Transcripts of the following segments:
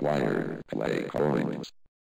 acquired play coins.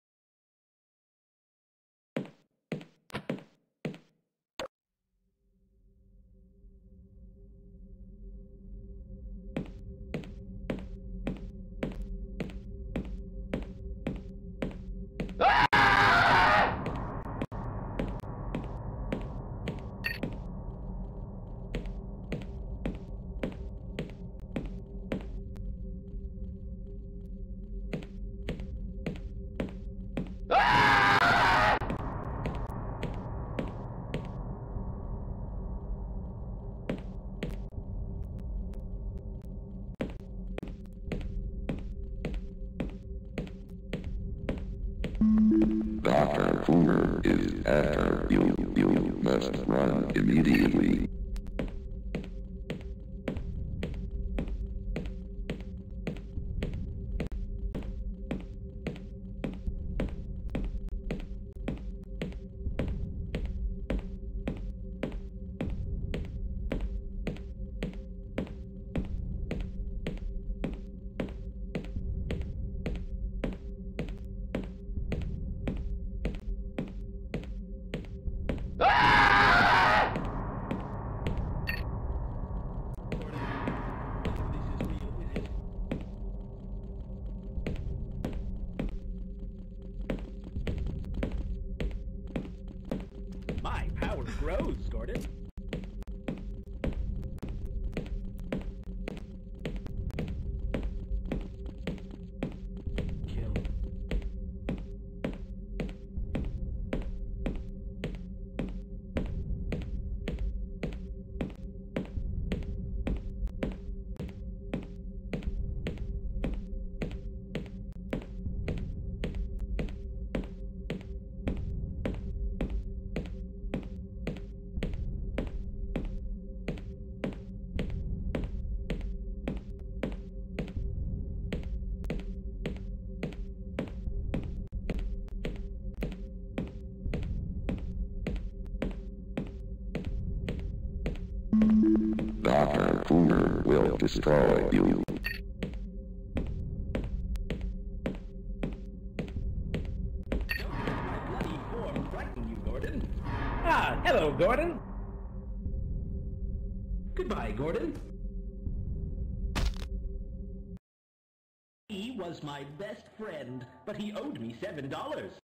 Dr. Coomer is after you. You must run immediately. My power grows, Gordon. Kill. Dr. Coomer will destroy you. My bloody form frighten you, Gordon. Ah, hello, Gordon. Goodbye, Gordon. He was my best friend, but he owed me $7.